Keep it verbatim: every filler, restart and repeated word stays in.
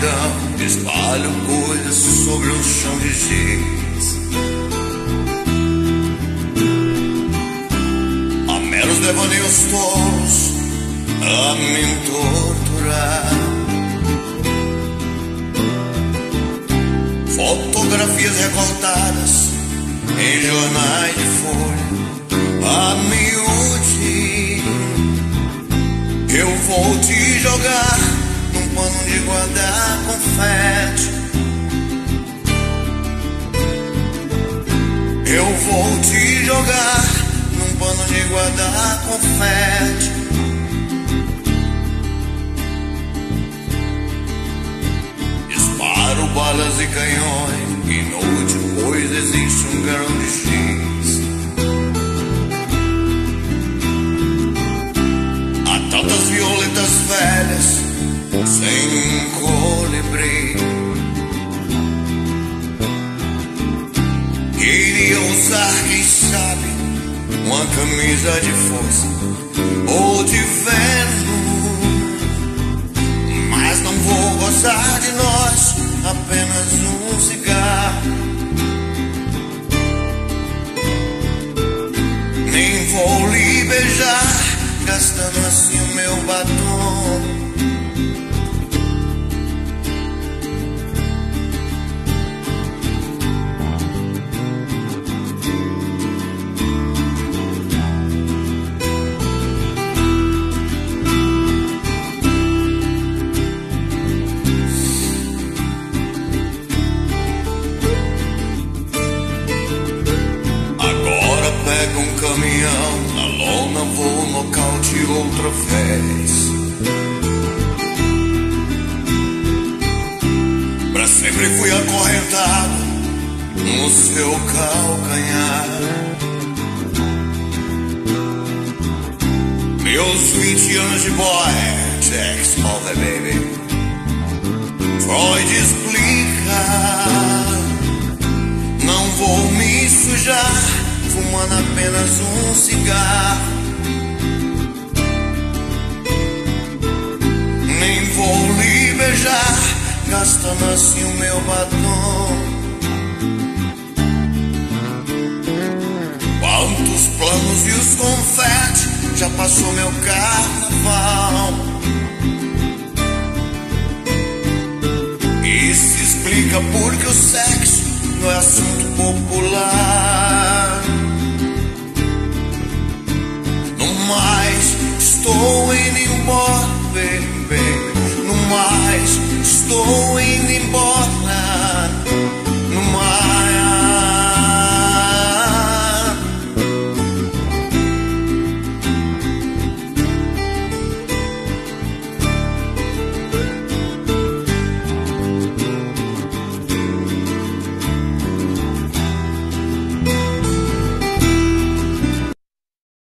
escuridão espalho coisas sobre o chão de giz. Há meros devaneios tolos a me torturar. Fotografias recortadas em jornais de folha a miúde. Eu vou te jogar num pano de guardar confete. Eu vou te jogar num pano de guardar confete. Disparo balas e canhões e no último pois existe um grão de X. Há tantas violetas velhas sem colibri. Queria usar, quem sabe, uma camisa de força ou de Vênus, mas não vou gozar de nós, apenas um cigarro. Nem vou lhe beijar, gastando assim o meu batom. Um caminhão, na lona vou nocaute outra vez. Pra sempre fui acorrentado no seu calcanhar. Meus vinte anos de boy, Jack's over baby. Freud explica, não vou me sujar fumando apenas um cigarro. Nem vou lhe beijar, gastando assim o meu batom. Quantos planos e os confetes, já passou meu carnaval. E se explica porque o sexo não é assunto popular. No mais, estou indo embora, baby, baby. No mais, estou indo